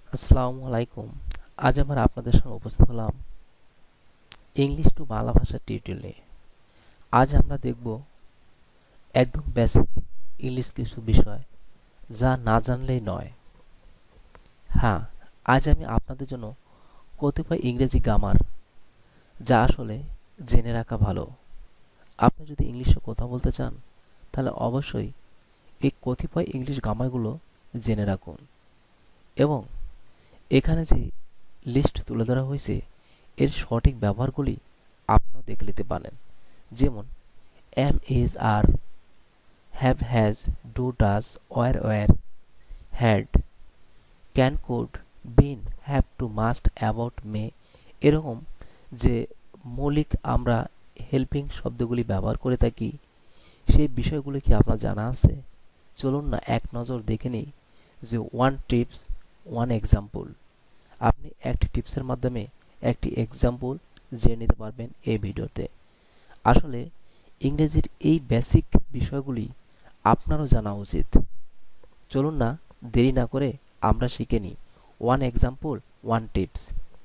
আসসালামু আলাইকুম। আজ আবার আপনাদের সঙ্গে উপস্থিত হলাম ইংলিশ টু বাংলা ভাষা টিউটোরিয়াল নিয়ে। আজ আমরা দেখব একদম বেসিক ইংলিশ কিছু বিষয় যা না জানলেই নয়। হ্যাঁ, আজ আমি আপনাদের জন্য কতিপয় ইংরেজি গ্রামার যা আসলে জেনে রাখা ভালো। আপনি যদি ইংলিশে কথা বলতে চান তাহলে অবশ্যই এই কতিপয় ইংলিশ গ্রামারগুলো জেনে রাখুন এবং এখানে যে লিস্ট তুলে ধরা হয়েছে এর সঠিক ব্যবহারগুলি আপনিও দেখে নিতে পারেন। যেমন am is are, have has, do does, were had, can could, been, have to, must, about, may এরকম যে মৌলিক আমরা হেল্পিং শব্দগুলি ব্যবহার করে থাকি সেই বিষয়গুলি কি আপনার জানা আছে? চলুন না এক নজর দেখে নিই যে ওয়ান টিপস ওয়ান এক্সাম্পল। আপনি একটি টিপসের মাধ্যমে একটি এক্সাম্পল জেনে নিতে পারবেন এই ভিডিওতে। আসলে ইংরেজির এই বেসিক বিষয়গুলি আপনারও জানা উচিত। চলুন না দেরি না করে আমরা শিখে নিই ওয়ান এক্সাম্পল ওয়ান টিপস।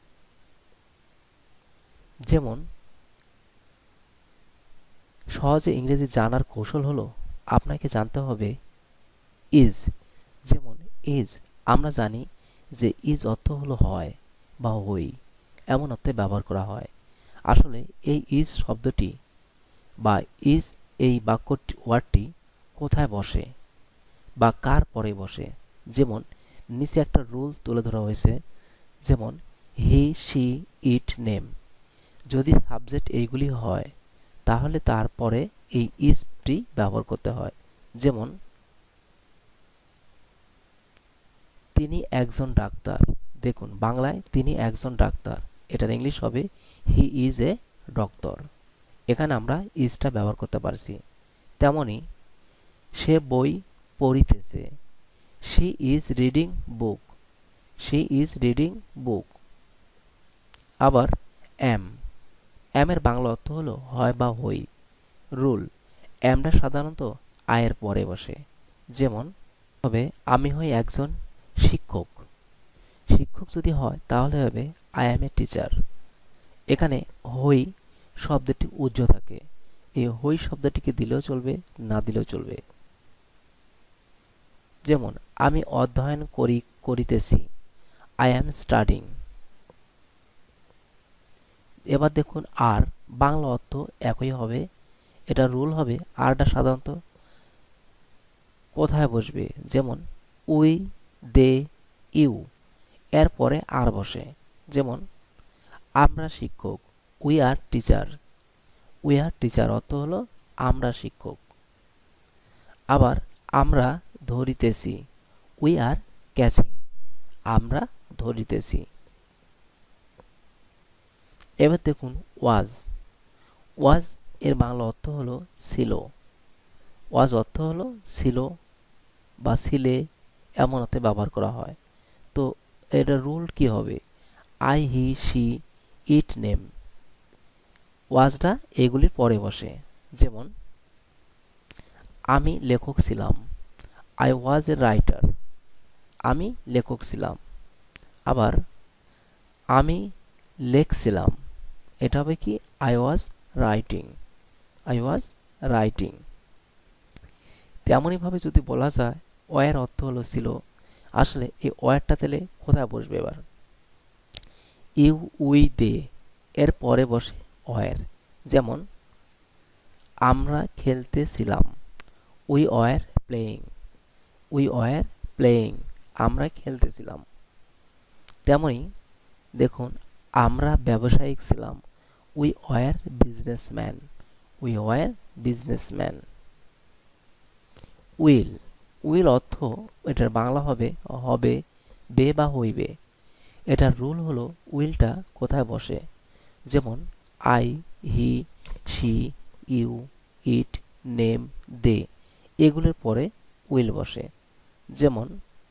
যেমন সহজে ইংরেজি জানার কৌশল হলো আপনাকে জানতে হবে ইজ। যেমন ইজ আমরা জানি যে ইজ অর্থ হলো হয় বা হই, এমন অর্থে ব্যবহার করা হয়। আসলে এই ইজ শব্দটি বা ইজ এই বাক্যটি ওয়ার্ডটি কোথায় বসে বা কার পরে বসে? যেমন নিচে একটা রুল তুলে ধরা হয়েছে, যেমন হি শি ইট নেম। যদি সাবজেক্ট এইগুলি হয় তাহলে তারপরে এই ইজটি ব্যবহার করতে হয়। যেমন তিনি একজন ডাক্তার। দেখুন বাংলায় তিনি একজন ডাক্তার, এটার ইংলিশ হবে হি ইজ এ ডক্টর। এখানে আমরা ইজটা ব্যবহার করতে পারছি। তেমনি সে বই পড়িতেছে, she is reading book, she is reading book. আবার এম, এর বাংলা অর্থ হলো হয় বা হই। রুল, এমটা সাধারণত আয়ের পরে বসে। যেমন হবে আমি হই একজন শিক্ষক। শিক্ষক যদি হয় তাহলে হবে আই অ্যাম এ টিচার। এখানে হই শব্দটি উজ্জ্ব থাকে, এই হই শব্দটিকে দিলেও চলবে, না দিলেও চলবে। যেমন আমি অধ্যয়ন করিতেছি, আই অ্যাম স্টাডিং। এবার দেখুন আর, বাংলা অর্থ একই হবে, এটা রুল হবে আরটা সাধারণত কোথায় বসবে? যেমন উই, দে, ইউ এর পরে আর বসে। যেমন আমরা শিক্ষক, we are teacher. We are teacher অর্থ হলো আমরা শিক্ষক। আবার আমরা ধরিতেছি, উই আর ক্যাচিং, আমরা ধরিতেছি। এবার দেখুন ওয়াজ, ওয়াজ এর বাংলা অর্থ হলো ছিল। ওয়াজ অর্থ হলো ছিল বা ছিলে, এমন অর্থে ব্যবহার করা হয়। তো এটা রুল কি হবে? I, he, she, it, name. ওয়াজটা এগুলির পরে বসে। যেমন আমি লেখক ছিলাম, আই ওয়াজ এ রাইটার, আমি লেখক ছিলাম। আবার আমি লেখছিলাম, এটা হবে কি? I was writing, I was writing. তেমনইভাবে যদি বলা যায় ওয়ার অর্থ হলো ছিল, আসলে এই ওয়ারটা তাহলে কোথায় বসবে? এবার ইউ, উই, দে এর পরে বসে ওয়ার। যেমন আমরা খেলতেছিলাম, we were playing, we were playing, আমরা খেলতেছিলাম। তেমনি দেখুন আমরা ব্যবসায়িক ছিলাম, we were businessman, we were businessman. Will, will অর্থ এটার বাংলা হবে হবে, বে বা হইবে। এটার রুল হলো উইলটা কোথায় বসে? যেমন I, he, she, you, it, name, they এগুলোর পরে উইল বসে। যেমন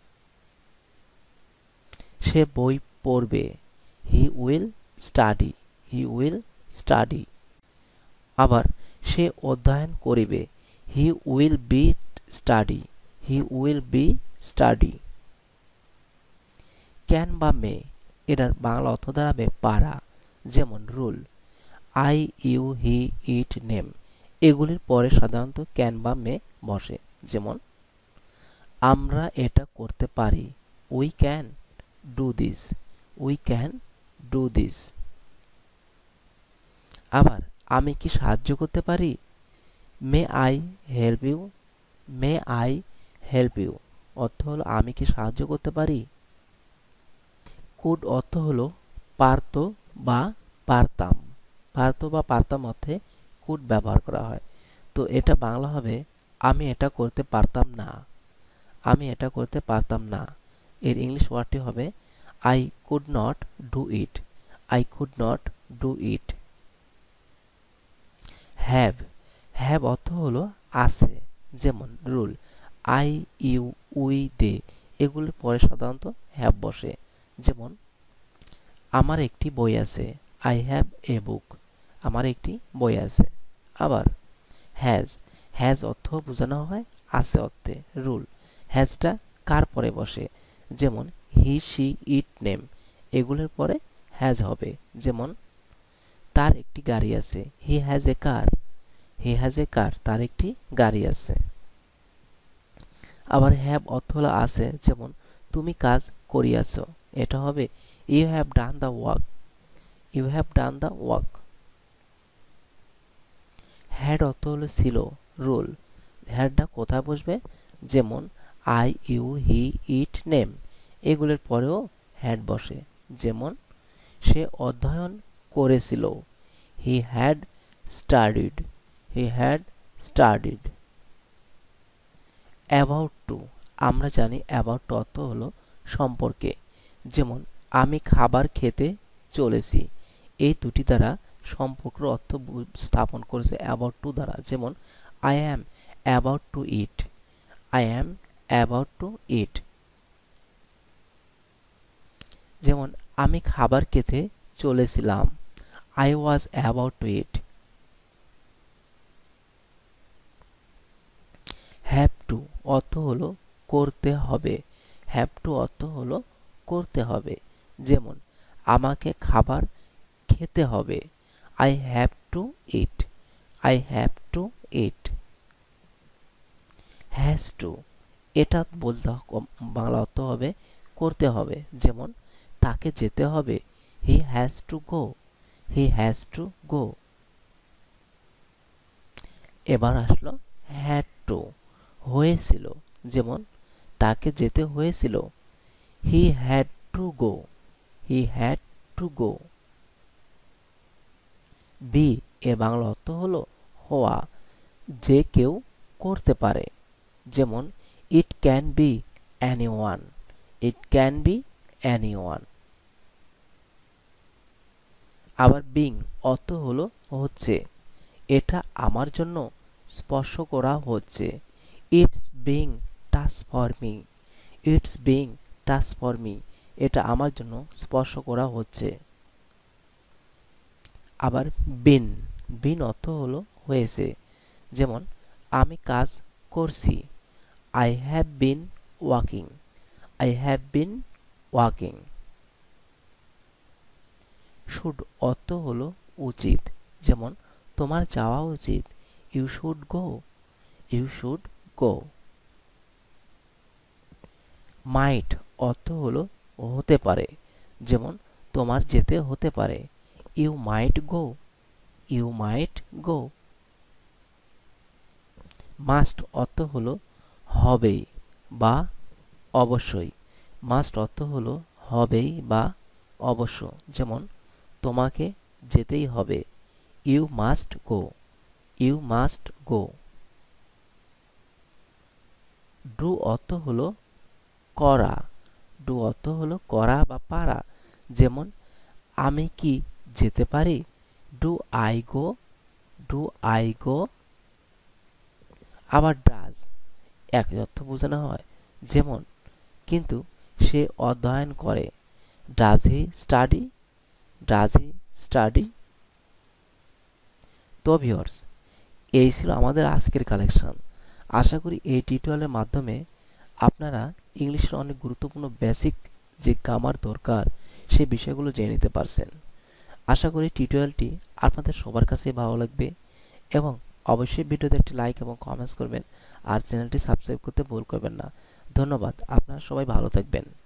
সে বই পড়বে, he will study, he will study. আবার সে অধ্যয়ন করিবে, he will be study, he will be study. Can বা মে এটার বাংলা অর্থ দাঁড়াবে পারা, যেমন rule, I you he it name এগুলির পরে সাধারণত ক্যান বা মে বসে। যেমন আমরা এটা করতে পারি, we can do this, we can do this. আবার আমি কি সাহায্য করতে পারি, may I help you, may I help you অর্থ হলো আমি কি সাহায্য করতে পারি। কুড অর্থ হলো পারত বা পারতাম, পারত বা পারতাম অর্থে কুড ব্যবহার করা হয়। তো এটা বাংলা হবে আমি এটা করতে পারতাম না, আমি এটা করতে পারতাম না। এর ইংলিশ ওয়ার্ডটি হবে I could not do it, I could not do it. Have, have অর্থ হলো আছে, যেমন rule, I you we they এগুলির পরে সাধারণত হ্যাভ বসে। যেমন আমার একটি বই আছে, আই হ্যাভ এ বুক, আমার একটি বই আছে। আবার হ্যাজ, হ্যাজ অর্থ বোঝানো হয় আছে অর্থে, রুল, হ্যাজটা কার পরে বসে, যেমন হি শি ইট নেম এগুলোর পরে হ্যাজ হবে। যেমন তার একটি গাড়ি আছে, he has a car, he has a কার তার একটি গাড়ি আছে। আবার হ্যাভ অর্থ হলো আছে, যেমন তুমি কাজ করিয়াছ, এটা হবে you have done the work, you have done the work. Had অর্থ হলো ছিল, রুল, হ্যাডটা কোথায় বসবে, যেমন I you he it name এগুলোর পরেও হ্যাড বসে। যেমন সে অধ্যয়ন করেছিল, he had studied, he had studied. About to, আমরা জানি অ্যাবাউট টু অর্থ হলো সম্পর্কে। যেমন আমি খাবার খেতে চলেছি, এই দুটি দ্বারা সম্পর্কের অর্থ স্থাপন করেছে অ্যাবাউট টু দ্বারা। যেমন I am about to eat, I am about to eat. যেমন আমি খাবার খেতে চলেছিলাম, I was about to eat. Have to অর্থ হলো করতে হবে, হ্যাভ টু অর্থ হলো করতে হবে। যেমন আমাকে খাবার খেতে হবে, I have to eat, I have to eat. Has to, এটা বলতে বাংলা অর্থ হবে করতে হবে। যেমন তাকে যেতে হবে, he has to go, he has to go. এবার আসলো হ্যাড টু, হয়েছিল, যেমন তাকে যেতে হয়েছিল, he had to go, he had to go. Be এর বাংলা অর্থ হলো হওয়া, যে কেউ করতে পারে। যেমন it can be anyone, it can be anyone. আবার বিং অর্থ হলো হচ্ছে, এটা আমার জন্য স্পর্শ করা হচ্ছে, it's being touch for me, it's being touch for me এটা আমার জন্য স্পর্শ করা হচ্ছে। আবার বিন, বিন অর্থ হলো হয়েছে। যেমন আমি কাজ করছি, I have been working, I have been working. Should অর্থ হলো উচিত, যেমন তোমার যাওয়া উচিত, you should go, you should go. Might অর্থ হলো হতে পারে, যেমন তোমার যেতে হতে পারে, you might go, you might go. Must অর্থ হলো হবেই বা অবশ্যই, মাস্ট অর্থ হলো হবেই বা অবশ্য। যেমন তোমাকে যেতেই হবে, you must go, you must go. Do অর্থ হলো করা, ডু অর্থ হলো করা বা পারা। যেমন আমি কি যেতে পারি, do I go, do I go. আবার ডাজ একই অর্থ বোঝানো হয়, যেমন কিন্তু সে অধ্যয়ন করে, does he study, does he study. তো ভিউয়ার্স, এই ছিল আমাদের আজকের কালেকশন। আশা করি এই টিউটোরিয়ালের মাধ্যমে আপনারা ইংলিশের অনেক গুরুত্বপূর্ণ বেসিক যে গ্রামার দরকার সেই বিষয়গুলো জেনে নিতে পারছেন। আশা করি টিউটোরিয়ালটি আপনাদের সবার কাছেই ভালো লাগবে এবং অবশ্যই ভিডিওতে একটি লাইক এবং কমেন্টস করবেন আর চ্যানেলটি সাবস্ক্রাইব করতে ভুল করবেন না। ধন্যবাদ। আপনারা সবাই ভালো থাকবেন।